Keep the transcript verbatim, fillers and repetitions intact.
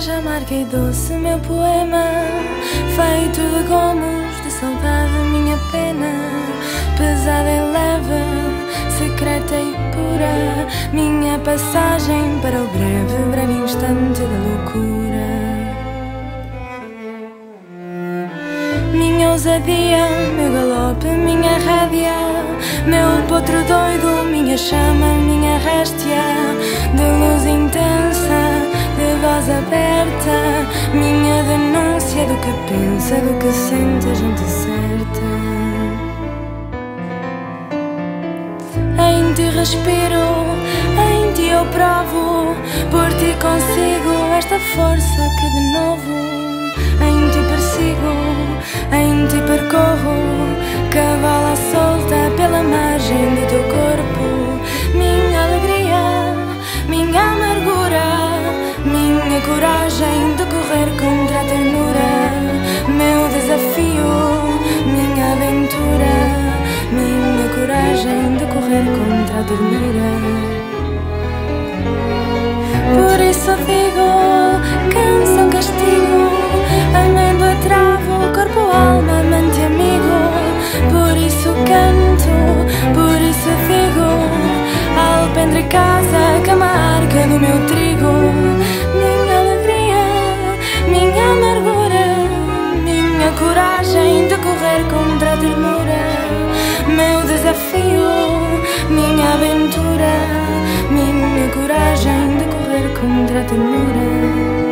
já marquei doce meu poema, feito de gomos de saudade, minha pena, pesada e leve, secreta e pura, minha passagem para o breve, breve instante da loucura. Minha ousadia, meu galope, minha rédea, meu potro doido, minha chama, minha réstia, de luz intensa, de voz aberta, minha denúncia do que pensa, do que sente a gente certa. Em ti respiro, em ti eu provo, por ti consigo esta força que de novo em ti persigo, em ti percorro, cavala solta pela margem do teu corpo. Minha alegria, minha amargura, minha coragem de correr contra a ternura, meu desafio, minha aventura, minha coragem de correr contra a ternura. Por isso digo, canção, castigo, amêndoa, travo, corpo, alma, amante, amigo. Por isso canto, por isso digo, alpendre, casa, cama, arca do meu trigo. Minha alegria, minha amargura, minha coragem de correr contra a ternura, meu desafio, minha aventura, minha coragem de correr contra a ternura.